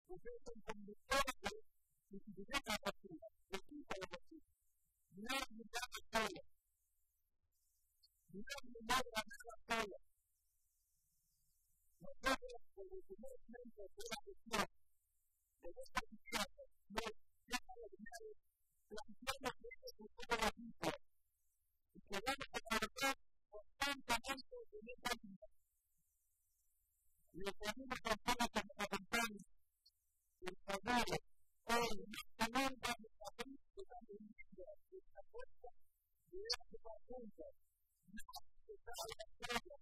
ustedes son conductores de bicicletas deportivas, de equipos deportivos. Nadie gana solo. Nadie logra nada solo. Nosotros, desde el primer momento de la gestión de esta gestión, nos deja de dinero, planteamos que este es un poco de equipo y que vamos a trabajar constantemente en esta vida. Les pedimos a todos que nos acompañen, por favor, hoy, no nunca nos hacemos de la bendición, de esta fuerza, de este conjunto, no se está en la historia.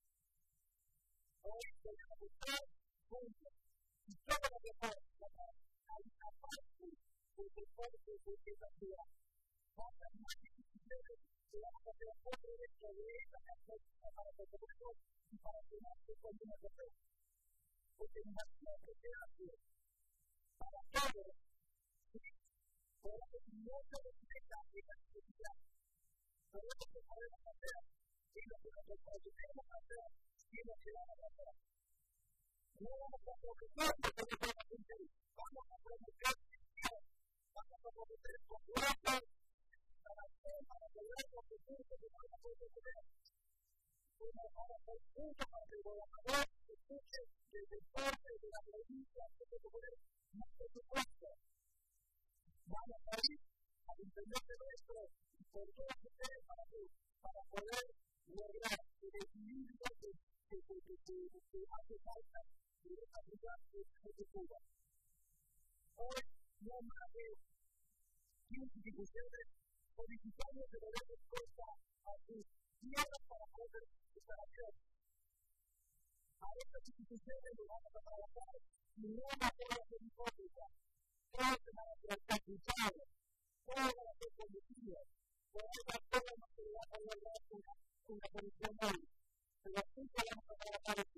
Hoy tenemos que estar juntos y todo lo que podemos hay una parte del deporte de esta ciudad. Cuantas más instituciones que vamos a hacer otro dentro de esta campaña para que podamos y para que no se pueda hacer. Porque imagínate que hace para todos, por eso no se respeta esta necesidad. Por eso que podemos hacer, y lo que nosotros podemos hacer, y lo que vamos a hacer. No vamos a provocar lo que se pueda hacer, vamos a provocar vamos a provocar populares para lograr los recursos que vamos a poder tener. Vamos a hacer juntos para que el gobernador escuche del deporte, de la provincia, de poder más presupuesto. Vamos a ir al interior de nuestro y por todos ustedes para poder lograr el equilibrio que hace falta de esta ciudad de Cuba. Hoy no más de 15 instituciones solicitando que le den respuesta a sus tierras para poder estar abiertos. A estas instituciones le vamos a trabajar y no van a poder hacer hipótesis. Todos van a ser escuchados, todos van a ser conducidos. Por esa forma se le va a poder dar una solución hoy. Pero siempre vamos a trabajar aquí.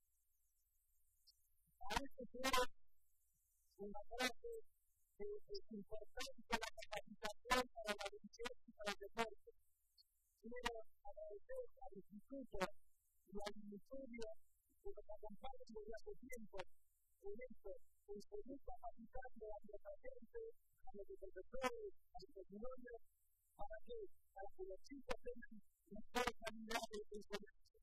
A este punto, una frase es importante la capacitación para la educación y para el deporte. Quiero agradecer al Instituto y al Ministerio que nos acompañan desde hace tiempo en esto, en seguir capacitando a los agentes, a los profesores, a los estudiantes, para que los chicos tengan mejor calidad de enseñanza.